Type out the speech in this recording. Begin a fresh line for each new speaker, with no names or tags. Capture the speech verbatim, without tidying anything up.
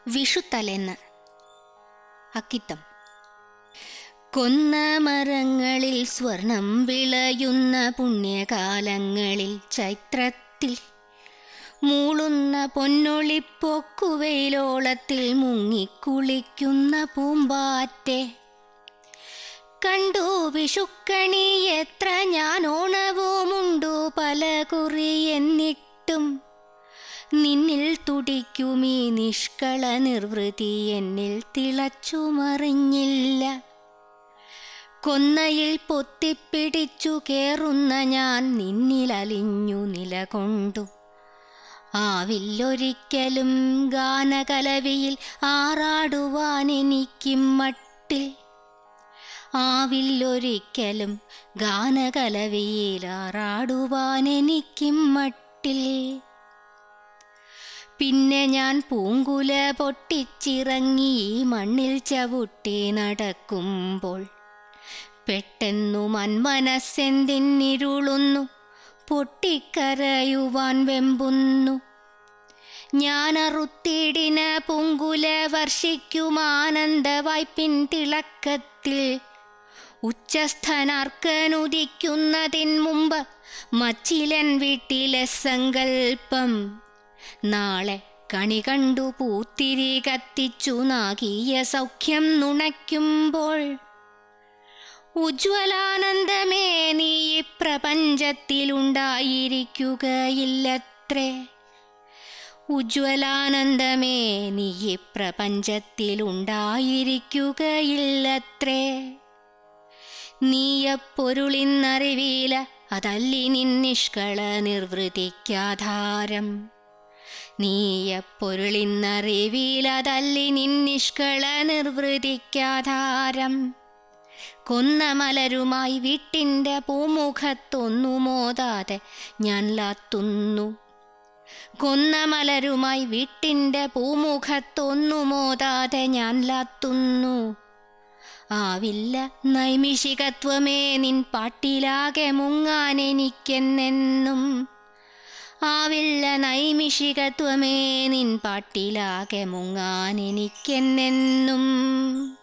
വിഷുത്തലേന്ന്. അക്കിത്തം. കൊന്ന മരങ്ങളിൽ സ്വർണം വിളയുന്ന പുണ്യകാലങ്ങളിൽ ചൈത്രത്തിൽ മൂളുന്ന പൊന്നൊളിപ്പൊക്കുവെയിലോളത്തിൽ മുങ്ങിക്കുളിക്കുന്ന പൂമ്പാറ്റെ കണ്ടു വിഷുക്കണി എത്ര ഞാൻ ഓണവുമുണ്ടു പല കുറി എന്നിട്ടും നിന്നിൽ തുടിക്കുമീ നിഷ്കള നിർവൃതി എന്നിൽ തിളച്ചുമറിഞ്ഞില്ല. കൊന്നയിൽ പൊത്തിപ്പിടിച്ചു കേറുന്ന ഞാൻ നിന്നിലലിഞ്ഞു നിലകൊണ്ടു. ആവില്ലൊരിക്കലും ഗാനകലവിയിൽ ആറാടുവാൻ എനിക്കും മട്ടിൽ. ആവില്ലൊരിക്കലും ഗാനകലവിയിൽ ആറാടുവാൻ എനിക്കും മട്ടിൽ. പിന്നെ ഞാൻ പൂങ്കുല പൊട്ടിച്ചിറങ്ങി ഈ മണ്ണിൽ ചവിട്ടി നടക്കുമ്പോൾ പെട്ടെന്നു മന്മനസ്സെന്തിന്നിരുളുന്നു, പൊട്ടിക്കരയുവാൻ വെമ്പുന്നു. ഞാനറുത്തിടിന പൂങ്കുല വർഷിക്കുമാനന്ദവായ്പിൻ തിളക്കത്തിൽ ഉച്ചസ്ഥനാർക്കനുദിക്കുന്നതിൻ മുമ്പ് മച്ചിലൻ വീട്ടിലെ സങ്കൽപ്പം നാളെ കണി കണ്ടു പൂത്തിരി കത്തിച്ചു നാഗീയ സൗഖ്യം നുണയ്ക്കുമ്പോൾ ഉജ്വലാനന്ദമേ നീ ഈ പ്രപഞ്ചത്തിലുണ്ടായിരിക്കുകയില്ലത്രേ. ഉജ്വലാനന്ദമേ നീ ഈ പ്രപഞ്ചത്തിലുണ്ടായിരിക്കുകയില്ലത്രേ. നീയപ്പൊരുളിന്നറിവീല അതല്ലി നിന്നിഷ്കള നിർവൃതിക്കാധാരം. നീയപ്പൊരുളിന്നറിവീല അതല്ലി നിന്നിഷ്കള നിർവൃതിക്കാധാരം. കൊന്ന മലരുമായി വീട്ടിൻ്റെ പൂമുഖത്തൊന്നു മോതാതെ ഞാൻ ലാത്തുന്നു. കൊന്ന മലരുമായി വീട്ടിൻ്റെ പൂമുഖത്തൊന്നു മോതാതെ ഞാൻ ലാത്തുന്നു. ആവില്ല നൈമിഷികത്വമേ നിൻ പാട്ടിലാകെ മുങ്ങാൻ എനിക്കെന്നെന്നും. ആവില്ല നൈമിഷികത്വമേ നിൻ പാട്ടിലാകെ മുങ്ങാൻ എനിക്കെന്നെന്നും.